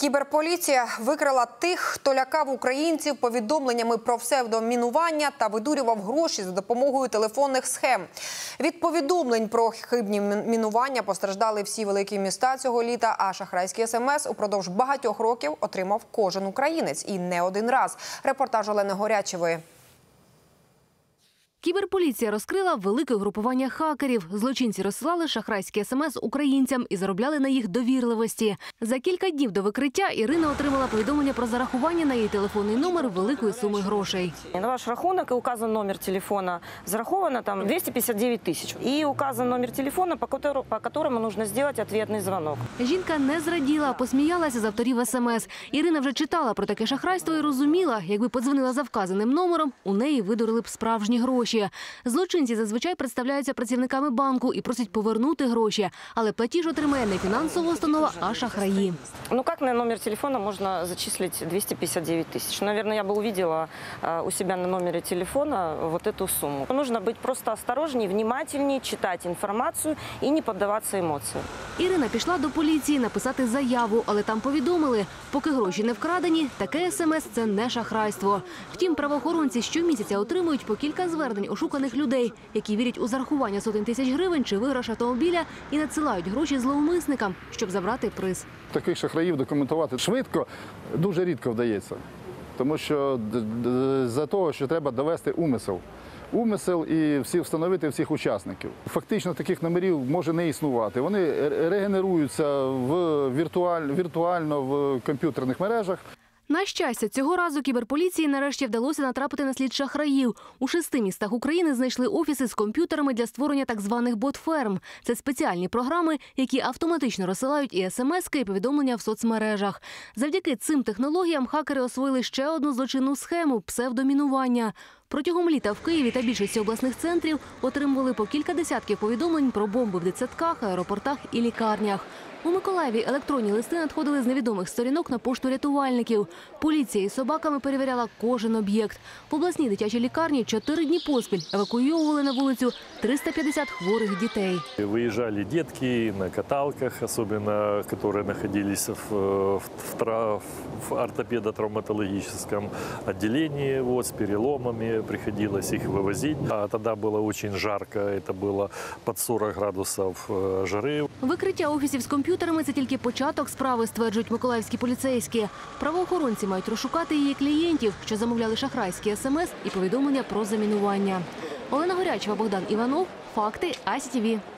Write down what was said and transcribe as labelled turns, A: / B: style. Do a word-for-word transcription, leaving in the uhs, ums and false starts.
A: Кіберполіція викрила тих, хто лякав українців повідомленнями про псевдомінування та видурював гроші за допомогою телефонних схем. Від повідомлень про хибні мінування постраждали всі великі міста цього літа, а шахрайські смс упродовж багатьох років отримав кожен українець. І не один раз. Репортаж Олени Горячевої.
B: Кіберполіція розкрила велике групування хакерів. Злочинці розсилали шахрайські смс українцям і заробляли на їх довірливості. За кілька днів до викриття Ірина отримала повідомлення про зарахування на її телефонний номер великої суми грошей.
C: На ваш рахунок указан номер телефона, зараховано там двісті п'ятдесят дев'ять тисяч. І указан номер телефона, по якому потрібно зробити відповідний дзвінок.
B: Жінка не зраділа, посміялася з авторів смс. Ірина вже читала про таке шахрайство і розуміла, якби подзвонила за вказаним номером, у неї видурили б справжні гроші. Злочинці зазвичай представляються працівниками банку і просять повернути гроші, але платіж отримає не фінансова установа, а шахраї.
C: Ну як на номер телефона можна зачислити двісті п'ятдесят дев'ять тисяч? Наверное, я б увидела у себе на номері телефона вот эту сумму. Нужно бути просто осторожнее, внимательнее, читати інформацію і не піддаватися емоціям.
B: Ірина пішла до поліції написати заяву, але там повідомили, поки гроші не вкрадені, таке смс – це не шахрайство. Втім, правоохоронці щомісяця отримують по кілька звернень ошуканих людей, які вірять у зарахування сотень тисяч гривень чи виграш автомобіля і надсилають гроші зловмисникам, щоб забрати приз.
D: Таких шахраїв документувати швидко дуже рідко вдається, тому що за того, що треба довести умисел. Умисел і всі встановити всіх учасників. Фактично таких номерів може не існувати. Вони регенеруються в віртуаль, віртуально в комп'ютерних мережах.
B: На щастя, цього разу кіберполіції нарешті вдалося натрапити на слід шахраїв. У шести містах України знайшли офіси з комп'ютерами для створення так званих бот-ферм. Це спеціальні програми, які автоматично розсилають і смски, і повідомлення в соцмережах. Завдяки цим технологіям хакери освоїли ще одну злочинну схему – псевдомінування. Протягом літа в Києві та більшості обласних центрів отримували по кілька десятків повідомлень про бомби в дитсадках, аеропортах і лікарнях. У Миколаєві електронні листи надходили з невідомих сторінок на пошту рятувальників. Поліція із собаками перевіряла кожен об'єкт. В обласній дитячій лікарні чотири дні поспіль евакуйовували на вулицю триста п'ятдесят хворих дітей.
E: Виїжджали дітки на каталках, особливо, які знаходилися в, в, в ортопедо-травматологічному відділенні, вот, з переломами, приходилось їх вивозити. А тоді було дуже жарко, це було під сорок градусів жари.
B: Викриття офісів з комп'ютерами – це тільки початок справи, стверджують миколаївські поліцейські. Правоохоронці мають розшукати її клієнтів, що замовляли шахрайські смс і повідомлення про замінування. Олена Горячева, Богдан Іванов. Факти АСІТІВІ.